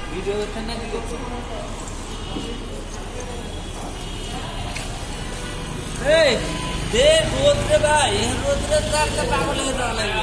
Video করছেন না কি করছেন? এই দে রোদ রে ভাই, রোদ রে তার পাগল হয়ে যাওয়া লাগবে।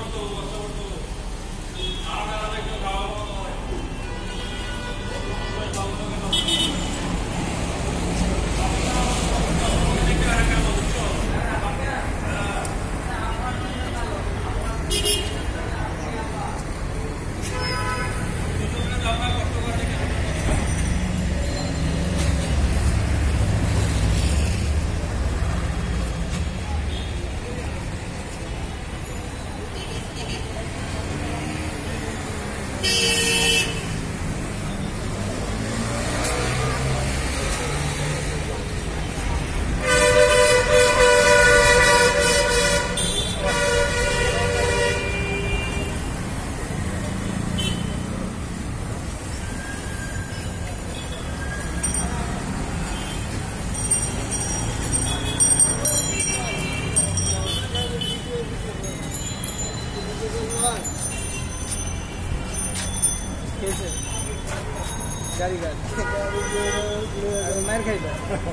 गाड़ी मार खाई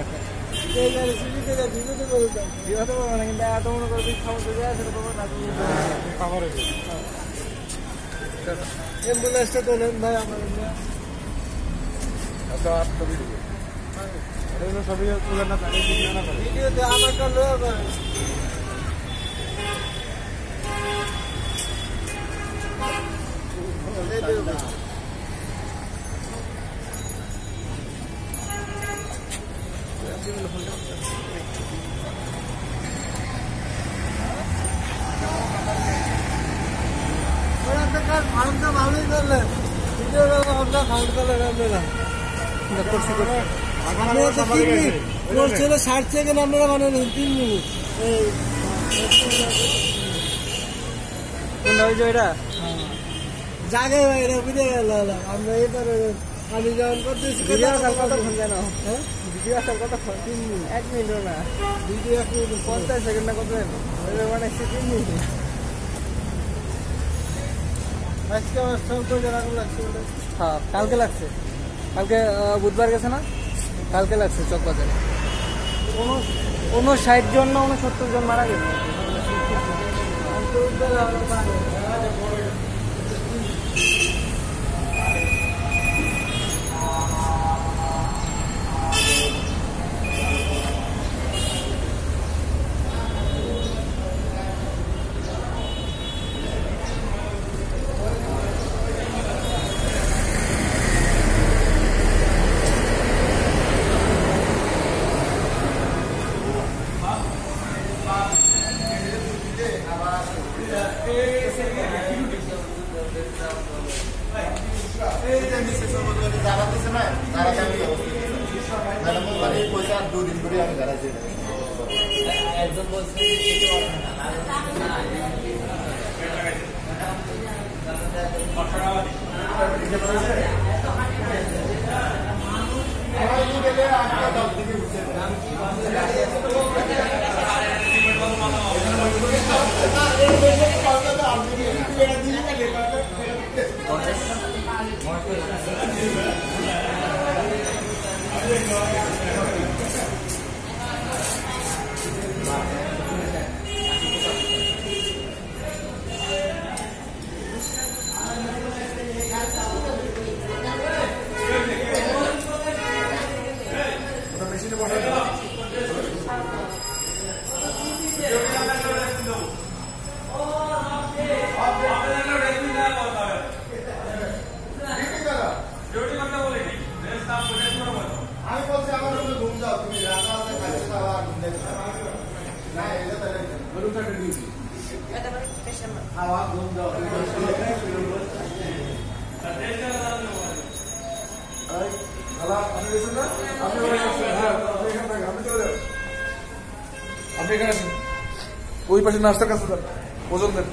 एम्बुलेंस तो भाई सभी वीडियो फाउंड तो भालो ही कर ले वीडियो अपना फाउंड कर ले আমরা করছি আমরা তো 3 মিনিট ওর ছিল 60 সেকেন্ড আমরা বানানো 3 মিনিট এই কোন হই যায় এটা জাগে ভাই এটা বুঝে গেল আমরা এবার আমি যখন করতেছি ভিডিও কতক্ষণ জানো হ্যাঁ ভিডিও কতক্ষণ 3 মিনিট 1 মিনিট না ভিডিও 50 সেকেন্ড না কত ওই মানে 3 মিনিট আজকে সব তো জানানো লাগছে হ্যাঁ কালকে লাগছে কালকে বুধবার গেছে না কালকে লাগছে চকবাজারে 59 জন না 69 জন মারা গেছে ওই পাশে নাস্তার কাছে ওজন দেন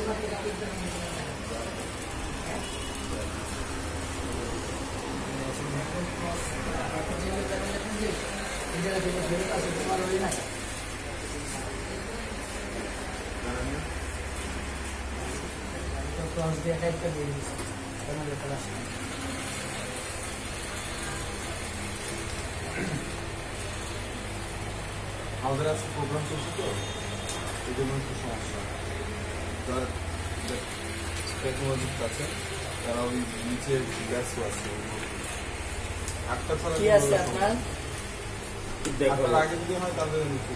আমাদের আজকে প্রোগ্রাম চলছে তো এই জন্য একটু সমস্যা। টেকনোলজির কাছে তারা ওই নিচে গ্যাস আছে 8টা ছাড়া কি আছে আপনার? 8টার আগে যদি হয় তাহলে নিচে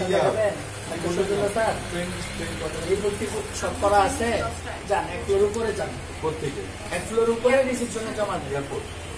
সব করা আছে। যান এক ফ্লোর উপরে যান, প্রত্যেকে এক ফ্লোর উপরে রিসিপশনে জমা দেন। এয়ারপোর্ট